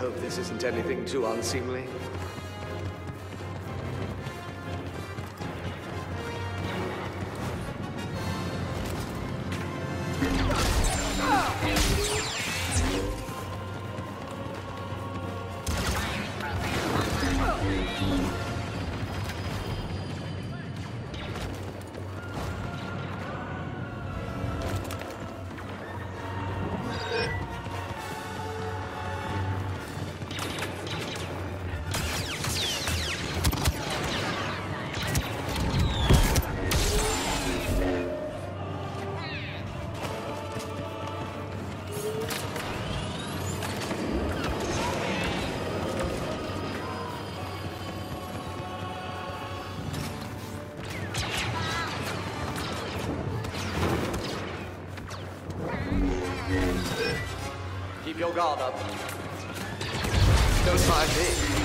hope this isn't anything too unseemly. Keep your guard up. Don't mind me.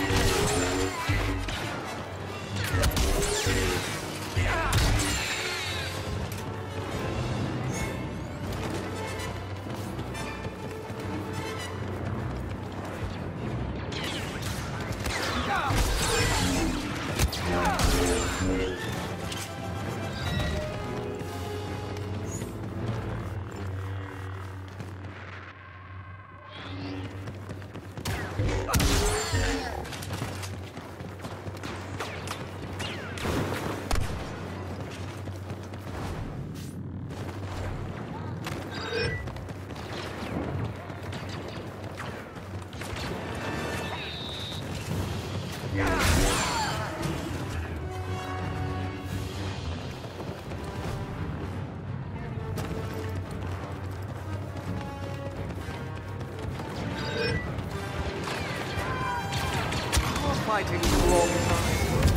Fighting for a long time.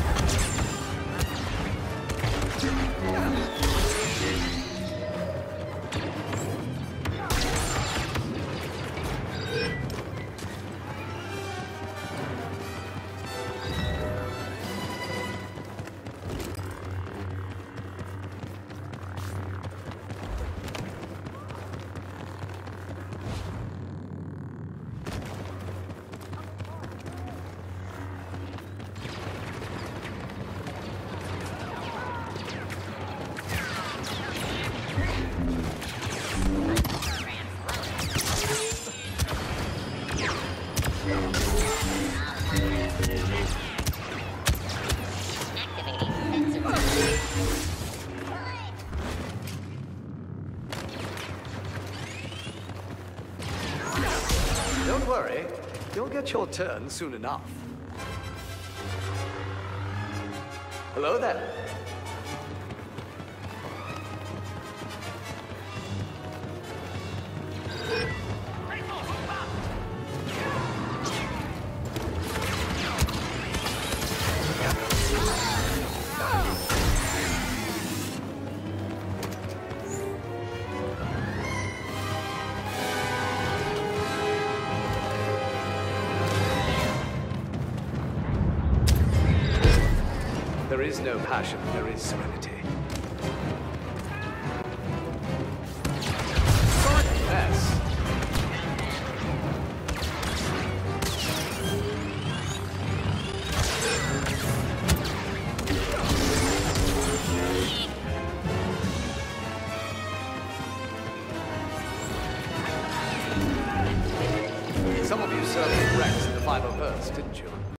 Don't worry, you'll get your turn soon enough. Hello there. There is no passion, there is serenity. Yes. Some of you served with Rex in the 501st, didn't you?